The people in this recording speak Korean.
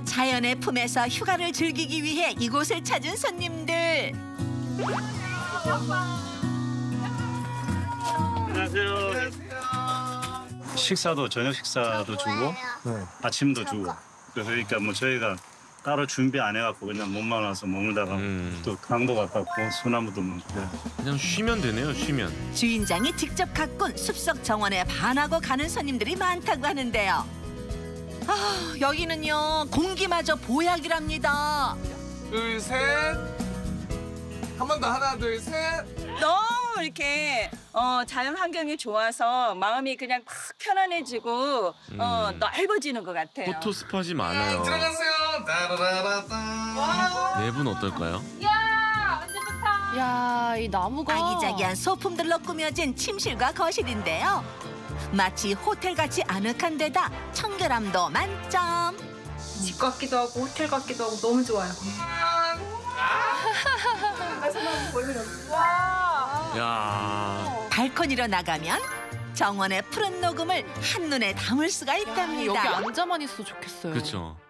자연의 품에서 휴가를 즐기기 위해 이곳을 찾은 손님들. 안녕하세요. 식사도 저녁 식사도 주고 아침도 주고 그러니까 뭐 저희가 따로 준비 안 해갖고 그냥 몸만 와서 머물다가 또 강도 가깝고 소나무도 많고 그냥 쉬면 되네요, 쉬면. 주인장이 직접 가꾼 숲속 정원에 반하고 가는 손님들이 많다고 하는데요. 아, 여기는요 공기마저 보약이랍니다. 둘, 셋. 한 번 더 하나, 둘, 셋. 너무 이렇게 자연 환경이 좋아서 마음이 그냥 막 편안해지고 넓어지는 것 같아요. 포토 스팟이 많아요. 들어가세요. 따라라라따. 네 분 어떨까요? 야, 이 나무가 아기자기한 소품들로 꾸며진 침실과 거실인데요. 마치 호텔 같이 아늑한 데다 청결함도 만점. 집 같기도 하고 호텔 같기도 하고 너무 좋아요. 야, 발코니로 나가면 정원의 푸른 녹음을 한눈에 담을 수가 있답니다. 여기 앉아만 있어도 좋겠어요. 그렇죠.